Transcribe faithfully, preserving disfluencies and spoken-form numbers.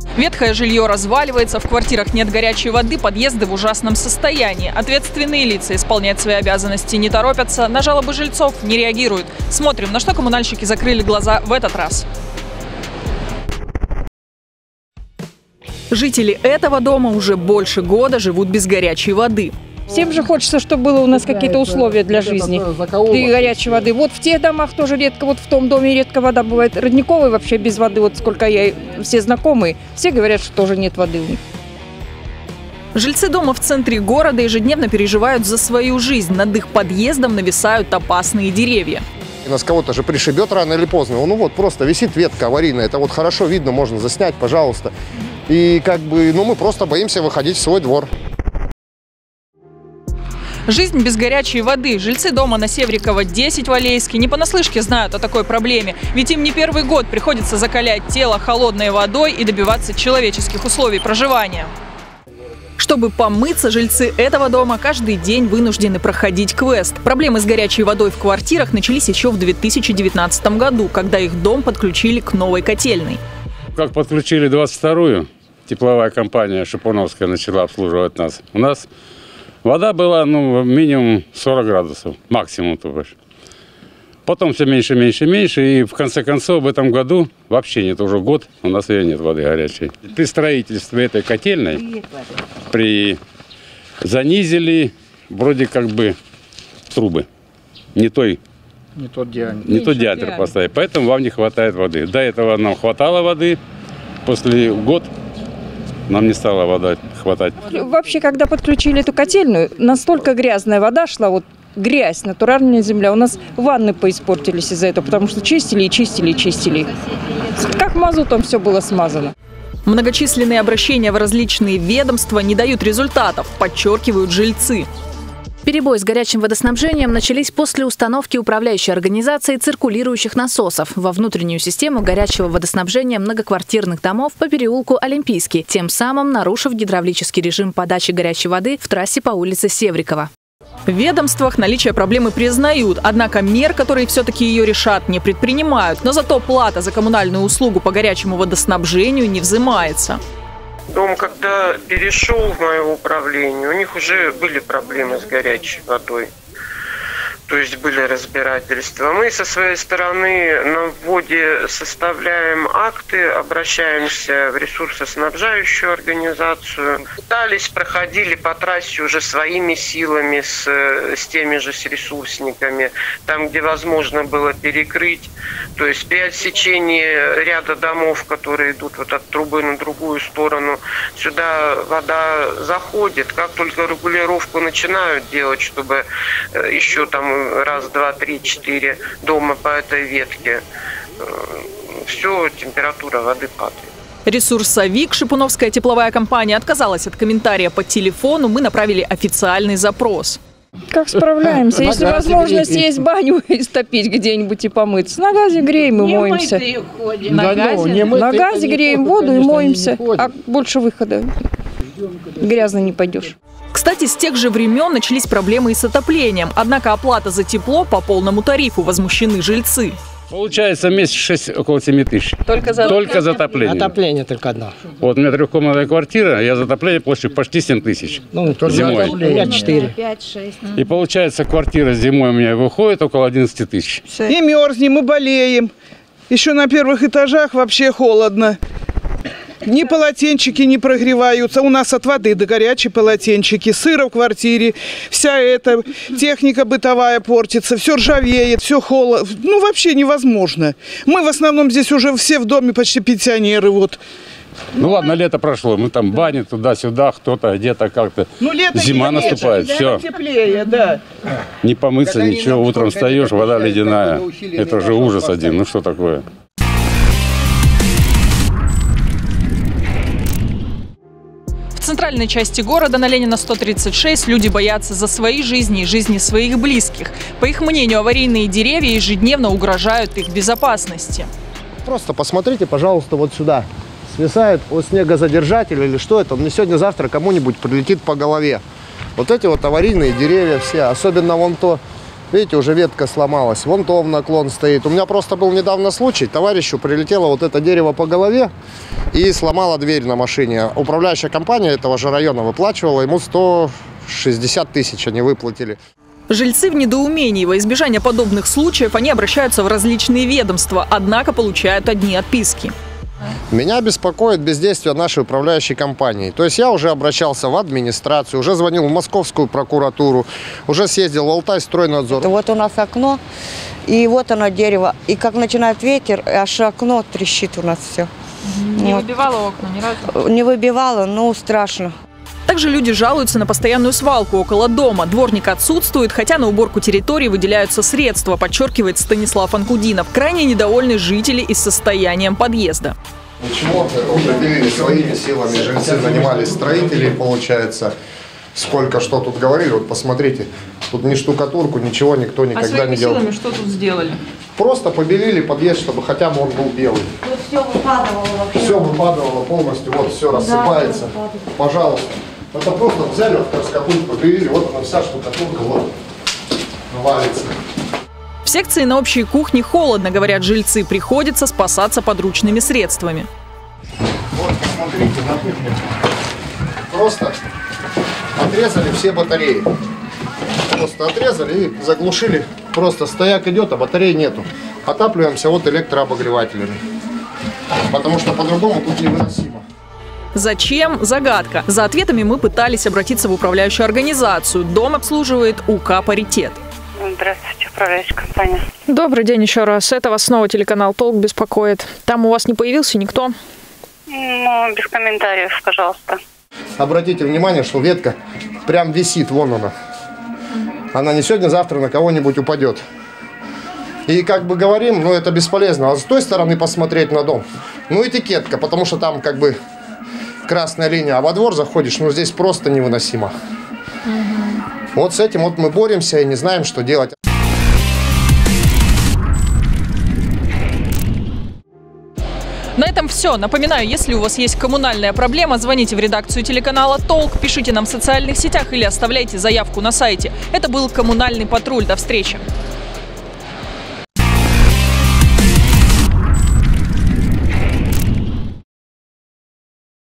Ветхое жилье разваливается, в квартирах нет горячей воды, подъезды в ужасном состоянии. Ответственные лица исполнять свои обязанности не торопятся, на жалобы жильцов не реагируют. Смотрим, на что коммунальщики закрыли глаза в этот раз. Жители этого дома уже больше года живут без горячей воды. Всем же хочется, чтобы было у нас какие-то условия для жизни и горячей воды. Вот в тех домах тоже редко, вот в том доме редко вода бывает. Родниковой вообще без воды, вот сколько я, все знакомые, все говорят, что тоже нет воды у них. Жильцы дома в центре города ежедневно переживают за свою жизнь. Над их подъездом нависают опасные деревья. Нас кого-то же пришибет рано или поздно. Ну вот просто висит ветка аварийная, это вот хорошо видно, можно заснять, пожалуйста. И как бы, ну мы просто боимся выходить в свой двор. Жизнь без горячей воды. Жильцы дома на Севрикова десять в Алейске не понаслышке знают о такой проблеме. Ведь им не первый год приходится закалять тело холодной водой и добиваться человеческих условий проживания. Чтобы помыться, жильцы этого дома каждый день вынуждены проходить квест. Проблемы с горячей водой в квартирах начались еще в две тысячи девятнадцатом году, когда их дом подключили к новой котельной. Как подключили двадцать вторую, тепловая компания Шипуновская начала обслуживать нас. У нас вода была, ну, минимум сорок градусов, максимум, то бишь. Потом все меньше, меньше, меньше. И в конце концов в этом году вообще нет, уже год у нас ее нет воды горячей. При строительстве этой котельной при занизили вроде как бы трубы. Не той, не тот диаметр. Не тот диаметр поставить. Поэтому вам не хватает воды. До этого нам хватало воды. После года нам не стало вода хватать. Вообще, когда подключили эту котельную, настолько грязная вода шла, вот грязь, натуральная земля. У нас ванны поиспортились из-за этого, потому что чистили и чистили и чистили. Как мазутом все было смазано. Многочисленные обращения в различные ведомства не дают результатов, подчеркивают жильцы. Перебои с горячим водоснабжением начались после установки управляющей организации циркулирующих насосов во внутреннюю систему горячего водоснабжения многоквартирных домов по переулку Олимпийский, тем самым нарушив гидравлический режим подачи горячей воды в трассе по улице Севрикова. В ведомствах наличие проблемы признают, однако мер, которые все-таки ее решат, не предпринимают. Но зато плата за коммунальную услугу по горячему водоснабжению не взимается. Дом, когда перешел в мое управление, у них уже были проблемы с горячей водой. То есть были разбирательства. Мы со своей стороны на вводе составляем акты, обращаемся в ресурсоснабжающую организацию. Пытались, проходили по трассе уже своими силами с, с теми же с ресурсниками, там, где возможно было перекрыть. То есть при отсечении ряда домов, которые идут вот от трубы на другую сторону, сюда вода заходит. Как только регулировку начинают делать, чтобы еще там раз, два, три, четыре дома по этой ветке, все, температура воды падает. Ресурсовик Шипуновская тепловая компания отказалась от комментария по телефону. Мы направили официальный запрос. Как справляемся? Если возможность есть баню истопить где-нибудь и помыться. На газе греем и моемся. На газе, на газе греем воду и моемся. А больше выхода грязно не пойдешь. Кстати, с тех же времен начались проблемы и с отоплением. Однако оплата за тепло по полному тарифу, возмущены жильцы. Получается месяц шесть, около семи тысяч. Только за, только за отопление. Отопление только одно. Вот у меня трехкомнатная квартира, я за отопление плачу почти семь тысяч. Ну, только зимой. У меня четыре. пять-шесть. И получается, квартира зимой у меня выходит около одиннадцати тысяч. И мерзнем, и болеем. Еще на первых этажах вообще холодно. Ни полотенчики не прогреваются. У нас от воды до горячие полотенчики. Сыро в квартире. Вся эта техника бытовая портится. Все ржавеет, все холодно. Ну, вообще невозможно. Мы в основном здесь уже все в доме почти пенсионеры. Вот. Ну ладно, лето прошло. Мы там бани туда-сюда, кто-то где-то как-то. Ну, лето зима теплее, наступает. Все. Теплее, да. Не помыться, ничего. Утром встаешь, вода ледяная. Это же ужас один. Ну что такое? В центральной части города на Ленина сто тридцать шесть люди боятся за свои жизни и жизни своих близких. По их мнению, аварийные деревья ежедневно угрожают их безопасности. Просто посмотрите, пожалуйста, вот сюда. Свисает вот снегозадержатель или что это, он мне сегодня-завтра кому-нибудь прилетит по голове. Вот эти вот аварийные деревья все, особенно вон то Видите, уже ветка сломалась. Вон том наклон стоит. У меня просто был недавно случай. Товарищу прилетело вот это дерево по голове и сломало дверь на машине. Управляющая компания этого же района выплачивала ему сто шестьдесят тысяч, они выплатили. Жильцы в недоумении. Во избежание подобных случаев они обращаются в различные ведомства, однако получают одни отписки. Меня беспокоит бездействие нашей управляющей компании. То есть я уже обращался в администрацию, уже звонил в Московскую прокуратуру, уже съездил в Алтайстройнадзор. Вот у нас окно, и вот оно дерево. И как начинает ветер, аж окно трещит у нас все. Не вот. выбивало окна ни разу? Не выбивало, но страшно. Также люди жалуются на постоянную свалку около дома. Дворник отсутствует, хотя на уборку территории выделяются средства, подчеркивает Станислав Анкудинов. Крайне недовольны жители и состоянием подъезда. Ничего, это уже делили своими силами. Жильцы нанимались строителей, получается. Сколько что тут говорили, вот посмотрите. Тут ни штукатурку, ничего никто никогда а не делал. силами что тут сделали? Просто побелили подъезд, чтобы хотя бы он был белый. Тут все выпадало вообще. Все выпадало полностью, вот все рассыпается. Да, пожалуйста. Это просто взяли, вот как скатульку побелили, вот она вся штукатурка, вот, валится. В секции на общей кухне холодно, говорят жильцы, приходится спасаться подручными средствами. Вот, посмотрите, на кухне. Просто отрезали все батареи. Просто отрезали и заглушили. Просто стояк идет, а батареи нету. Отапливаемся вот электрообогревателями. Потому что по-другому тут невыносимо. Зачем? Загадка. За ответами мы пытались обратиться в управляющую организацию. Дом обслуживает УК «Паритет». Здравствуйте, управляющая компания. Добрый день еще раз. Это вас снова телеканал «Толк» беспокоит. Там у вас не появился никто? Ну, без комментариев, пожалуйста. Обратите внимание, что ветка прям висит, вон она. Она не сегодня-завтра на кого-нибудь упадет. И как бы говорим, ну это бесполезно. А с той стороны посмотреть на дом, ну этикетка, потому что там как бы красная линия, а во двор заходишь, ну здесь просто невыносимо. Угу. Вот с этим вот мы боремся и не знаем, что делать. На этом все. Напоминаю, если у вас есть коммунальная проблема, звоните в редакцию телеканала «Толк», пишите нам в социальных сетях или оставляйте заявку на сайте. Это был «Коммунальный патруль». До встречи.